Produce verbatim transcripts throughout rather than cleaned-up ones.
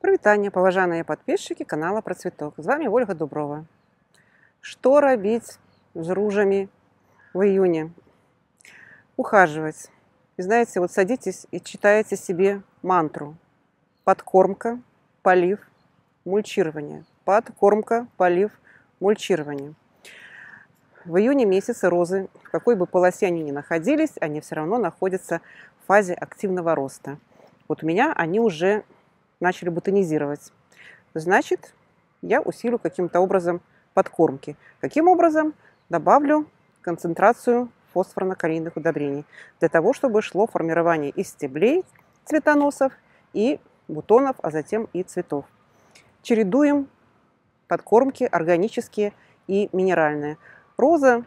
Прывітанне, паважаныя падписчыкі канала Про цветок. З вами Ольга Дуброва. Что робить с ружами в июне? Ухаживать. И знаете, вот садитесь и читаете себе мантру. Подкормка, полив, мульчирование. Подкормка, полив, мульчирование. В июне месяце розы, в какой бы полосе они ни находились, они все равно находятся в фазе активного роста. Вот у меня они уже начали бутонизировать. Значит, я усилю каким-то образом подкормки. Каким образом? Добавлю концентрацию фосфорно-калийных удобрений для того, чтобы шло формирование и стеблей цветоносов, и бутонов, а затем и цветов. Чередуем подкормки органические и минеральные. Роза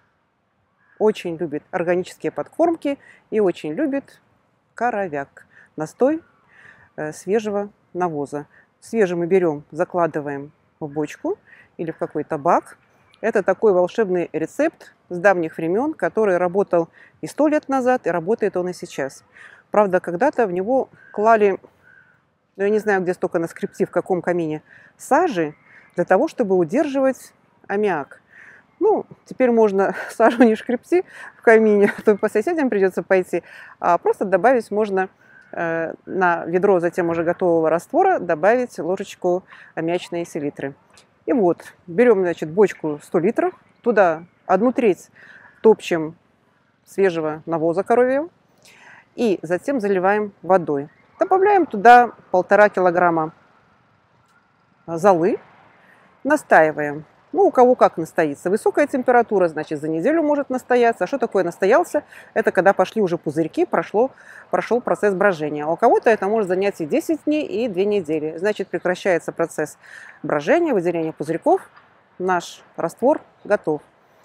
очень любит органические подкормки и очень любит коровяк, настой свежего навоза. Свежий мы берем, закладываем в бочку или в какой-то бак. Это такой волшебный рецепт с давних времен, который работал и сто лет назад, и работает он и сейчас. Правда, когда-то в него клали, ну, я не знаю, где столько на скрипте, в каком камине, сажи, для того, чтобы удерживать аммиак. Ну, теперь можно сажу не шкребти в камине, а то по соседям придется пойти, а просто добавить можно на ведро затем уже готового раствора добавить ложечку аммиачной селитры. И вот, берем, значит, бочку сто литров, туда одну треть топчем свежего навоза коровьего и затем заливаем водой. Добавляем туда полтора килограмма золы, настаиваем. Ну, у кого как настоится. Высокая температура, значит, за неделю может настояться. А что такое настоялся? Это когда пошли уже пузырьки, прошло, прошел процесс брожения. А у кого-то это может занять и десять дней, и две недели. Значит, прекращается процесс брожения, выделения пузырьков. Наш раствор готов.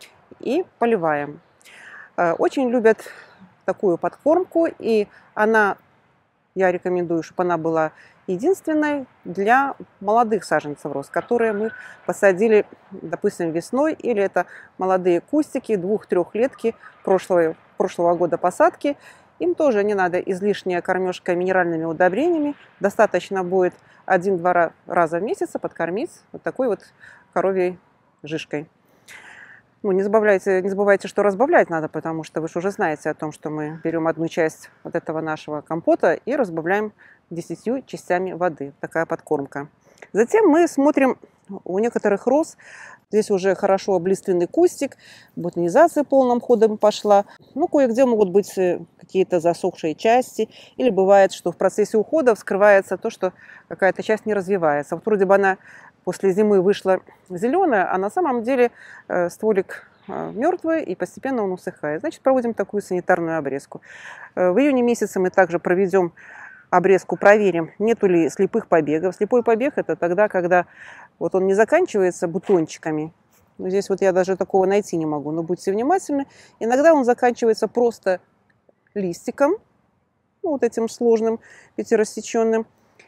И поливаем. Очень любят такую подкормку, и она, я рекомендую, чтобы она была единственной для молодых саженцев роз, которые мы посадили, допустим, весной, или это молодые кустики, двух-трехлетки прошлого, прошлого года посадки. Им тоже не надо излишняя кормежка минеральными удобрениями. Достаточно будет один-два раза в месяц подкормить вот такой вот коровьей жишкой. Ну, не забывайте, не забывайте, что разбавлять надо, потому что вы же уже знаете о том, что мы берем одну часть вот этого нашего компота и разбавляем десятью частями воды. Такая подкормка. Затем мы смотрим, у некоторых роз здесь уже хорошо облиственный кустик, бутонизация полным ходом пошла. Ну, кое-где могут быть какие-то засохшие части. Или бывает, что в процессе ухода вскрывается то, что какая-то часть не развивается. Вот вроде бы она после зимы вышла зеленая, а на самом деле э, стволик э, мертвый, и постепенно он усыхает. Значит, проводим такую санитарную обрезку. Э, в июне месяце мы также проведем обрезку, проверим, нету ли слепых побегов. Слепой побег – это тогда, когда вот он не заканчивается бутончиками. Ну, здесь вот я даже такого найти не могу, но будьте внимательны. Иногда он заканчивается просто листиком, ну, вот этим сложным, пятирассеченным.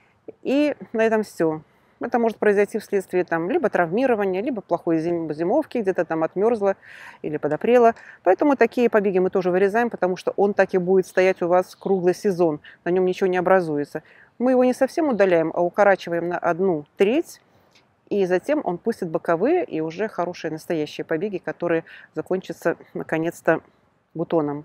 И на этом все. Это может произойти вследствие там, либо травмирования, либо плохой зим зимовки, где-то там отмерзла или подопрела. Поэтому такие побеги мы тоже вырезаем, потому что он так и будет стоять у вас круглый сезон, на нем ничего не образуется. Мы его не совсем удаляем, а укорачиваем на одну треть, и затем он пустит боковые и уже хорошие настоящие побеги, которые закончатся наконец-то бутоном.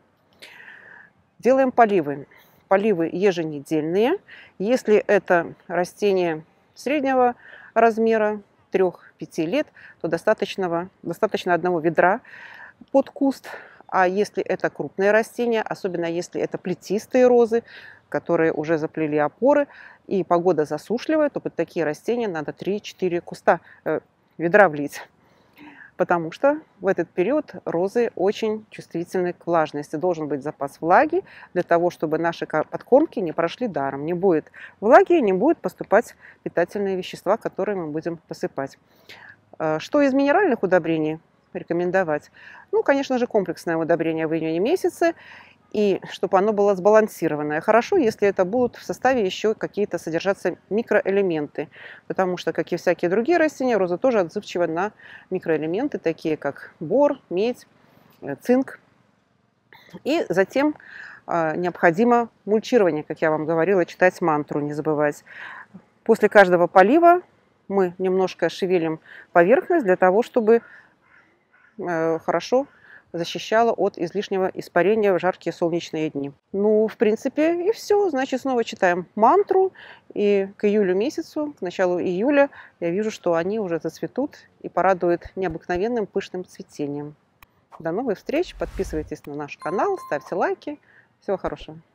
Делаем поливы. Поливы еженедельные. Если это растение среднего размера, трёх-пяти лет, то достаточно, достаточно одного ведра под куст. А если это крупные растения, особенно если это плетистые розы, которые уже заплели опоры, и погода засушливая, то под такие растения надо три-четыре куста э, ведра влить. Потому что в этот период розы очень чувствительны к влажности. Должен быть запас влаги для того, чтобы наши подкормки не прошли даром. Не будет влаги, не будут поступать питательные вещества, которые мы будем посыпать. Что из минеральных удобрений рекомендовать? Ну, конечно же, комплексное удобрение в июне месяце. И чтобы оно было сбалансированное. Хорошо, если это будут в составе еще какие-то содержаться микроэлементы. Потому что, как и всякие другие растения, роза тоже отзывчива на микроэлементы, такие как бор, медь, цинк. И затем э, необходимо мульчирование, как я вам говорила, читать мантру, не забывать. После каждого полива мы немножко шевелим поверхность для того, чтобы хорошо защищала от излишнего испарения в жаркие солнечные дни. Ну, в принципе, и все. Значит, снова читаем мантру. И к июлю месяцу, к началу июля, я вижу, что они уже зацветут и порадуют необыкновенным пышным цветением. До новых встреч. Подписывайтесь на наш канал, ставьте лайки. Всего хорошего.